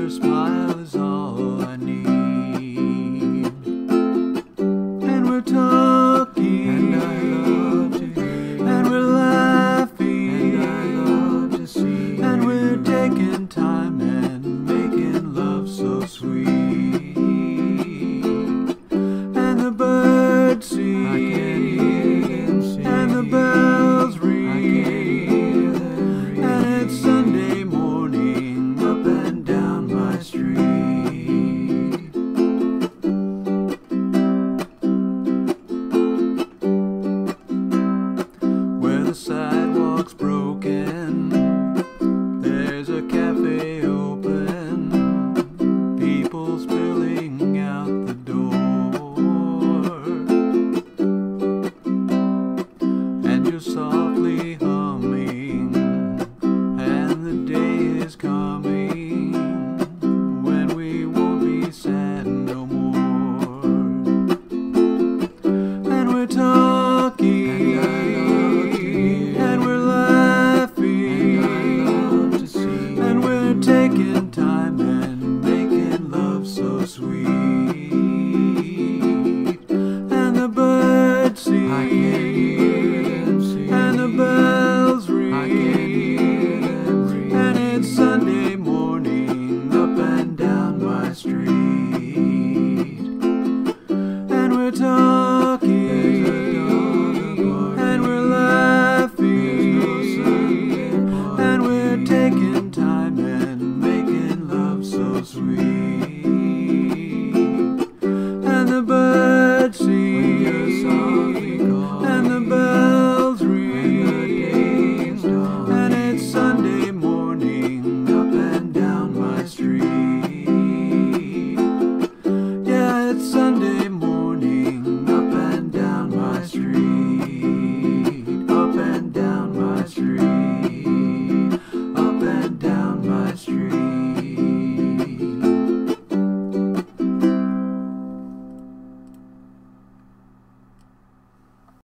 her smile is all I need. And we're talking, and I love to hear, and we're laughing, and I love to see, and we're taking time and making love so sweet. And the birds sing, I can hear them sing, and the bells ring, I can hear them ring, and it's Sunday morning up and down my street. Where the sidewalk's broken, there's a cafe open, people spilling out the door, and you're softly humming, and the day is coming when we won't be sad no more. And we're talking, and we're laughing, and I love to see, and we're taking time and making love so sweet. And the birds sing, I can hear them sing, and the bells ring, I can hear them ring, and it's Sunday morning up and down my street. And we're talking, and we're laughing, and we're taking time and making love so sweet.